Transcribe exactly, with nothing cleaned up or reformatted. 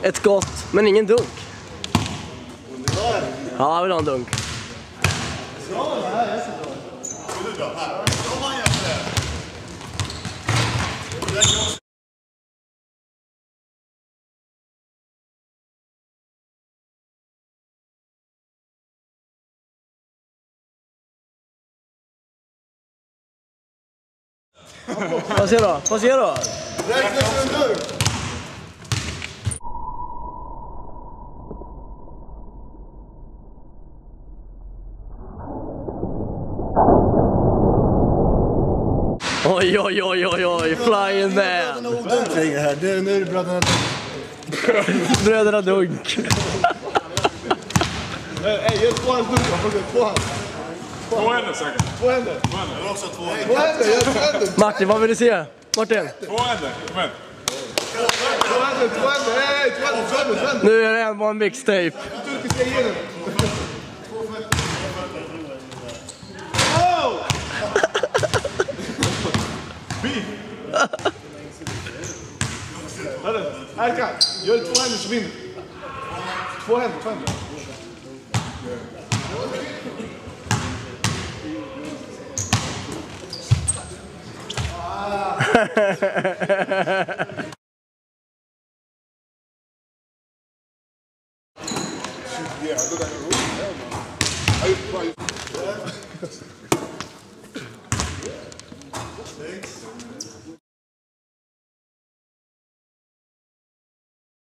Ett skott, men ingen dunk. Ja, jag vill ha en dunk. Vad ser du? Vad ser du? Räkna som en dunk! Oj, oj, oj, oj, oj, flying man. Nu är det bröderna Dunk. Bröderna Dunk. Ey, gör två händer dunk. Två händer. Två händer säkert. Två händer. Två händer. Jag har också två händer. Två händer, gör två händer. Martin, vad vill du se? Martin? Två händer, kom igen. Två händer, två händer. Ey, två händer, två händer, två händer. Nu är det en en mixtape. Turkiska igenom. Hörru, Erkan, gör två händer så vinner. Två händer, två händer. Yeah, I look at the roof. Hell no. I used to play. Six.